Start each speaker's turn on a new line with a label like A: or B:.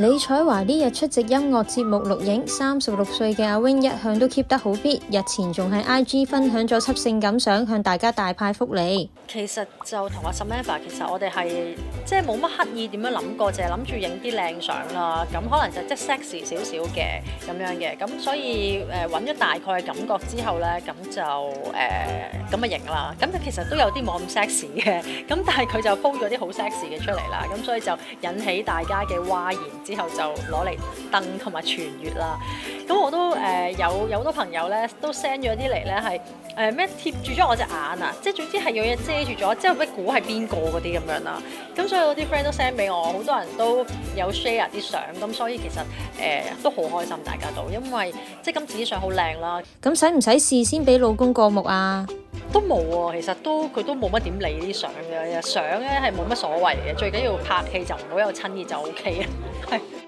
A: 李彩華呢日出席音樂節目錄影，36歲嘅阿 Wing 一向都 keep 得好 fit， 日前仲喺 IG 分享咗輯性感相，向大家大派福利。
B: 其實就同阿 Samantha， 其實我哋係即係冇乜刻意點樣諗過，淨係諗住影啲靚相啦。咁可能就即係 sexy 少少嘅咁樣嘅，咁所以揾咗大概嘅感覺之後咧，咁就咁啊影啦。咁其實都有啲冇咁 sexy 嘅，咁但係佢就 po 咗啲好 sexy 嘅出嚟啦。咁所以就引起大家嘅嘩然，之後就攞嚟登同埋傳閱啦。咁我都有好多朋友咧都 send 咗啲嚟咧係咩貼住咗我隻眼啊，即係總之係有嘢遮住咗，之後咩估係邊個嗰啲咁樣啦。咁所以我啲 friend 都 send 俾我，好多人都有 share 啲相，咁所以其實都好開心，大家都因為即係今次啲相好靚啦。
A: 咁使唔使事先俾老公過目啊？
B: 都冇喎，其實佢都冇乜點理啲相嘅，相咧係冇乜所謂嘅，最緊要拍戲就唔好有親熱就 OK 啦。